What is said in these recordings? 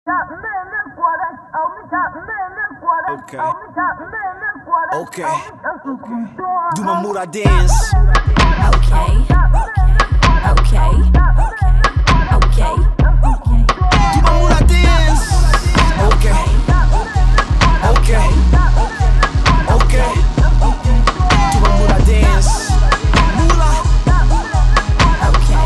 Okay. Okay. Do my Mura dance. Okay. Okay. Okay. Do my Mura dance. Okay. Okay. Okay. Do my Mura dance. Mura. Okay.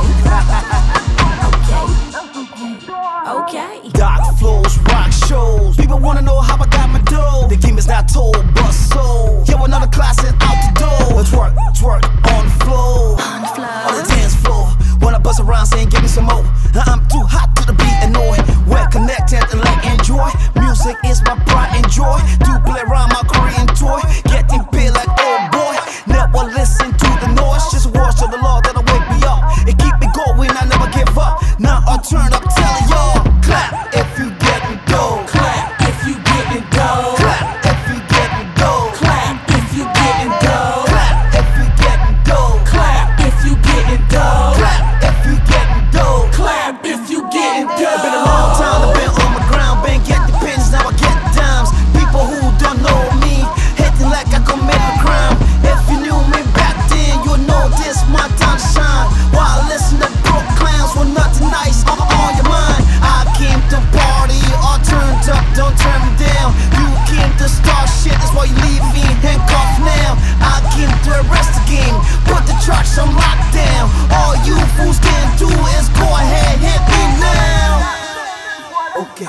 Okay. Dark flows, rock shows. People wanna know how I got my dough. The game is not told, but sold. Yeah, another class and out the door. Let's work on the floor. On the dance floor. Wanna buzz around saying give me some more. I'm too hot to the beat and know it. We're connected and like enjoy. Music is my pride and joy. Do play around my Korean toy. Getting paid like oh boy. Never listen to the noise. Just watch to the Lord that'll wake me up. It keep me going, I never give up. Now I turn up, telling y'all. Clap if you getting dough. Clap if you getting dough. Clap if you getting dough. Clap if you getting dough. Clap if you getting dough. Clap if you getting dough. Clap if you getting dough. Clap if you getting dough. It's been a long time I've been on my ground. Been get the pins, now I get dimes. People who don't know me hating like I committed a crime. If you knew me back then, you'll know this my time to shine. While I listen to broke clowns with nothing nice on your mind. I came to party, all turned up, don't turn me down. You came to start shit, that's why you leave me handcuffed now. I came to arrest the game, put the tracks on lockdown. All you fools can do is go ahead, hit me now. Okay.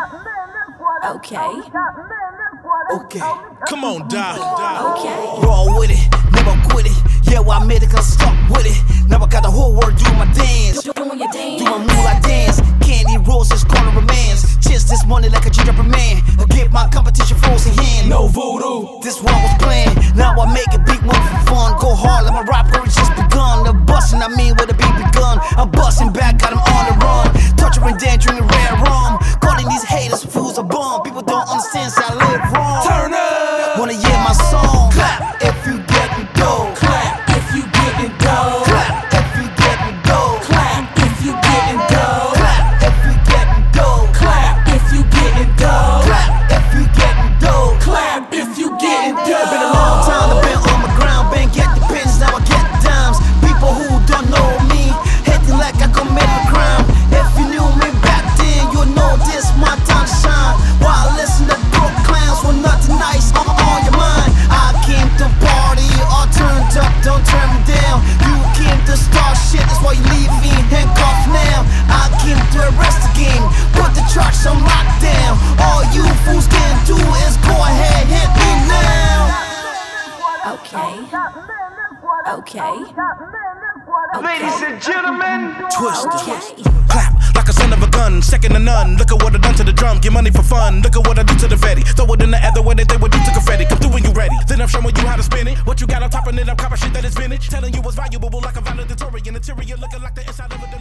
Okay. Okay. Come on, Doc. Okay. Roll with it, never quit it. Yeah, well, I made it, 'cause I stuck with it. Now I got the whole world doing my dance. Doing your dance. Do my Mura dance. Candy roses, corner remains. Chase this money like a gingerbread man. I give my competition frozen hand. No voodoo. This one was planned. Now I make it big one for fun. Go hard like my rap career just begun. The bustin', I mean, with a BB gun. I'm busting back, got 'em on the run. Torturing, Dan, drinking rare rum. Calling these haters fools a bum. People don't understand, so I live wrong. Turn up. Wanna hear my song? Clap if you getting dough. Clap if you getting dough. Clap if you getting dough. Clap if you getting dough. Clap if you getting dough. Clap if you getting dough. Clap if you getting dough. Clap if you getting dough. Been a long time I've been on my ground. Been get the pins, now I get dimes. People who don't know me hating like I committed a crime. If you knew me back then, you'll know this my time to shine. While I listen to broke clowns with nothing nice on your mind. I came to party, all turned up, don't turn me down. You came to start shit, that's why you leave me handcuffed now. I came to arrest the game, put the tracks on lockdown. All you fools can do is go ahead, hit me now. Okay. Okay. Ladies and gentlemen, Okay. clap like a son of a gun, second to none. Look at what I done to the drum, get money for fun. Look at what I do to the Fetty, throw it in the other way that they would do to confetti. Come through when you ready, then I'm showing you how to spin it. What you got on top of it, I'm copper shit that is vintage. Telling you what's valuable like a valedictorian. Interior looking like the inside of a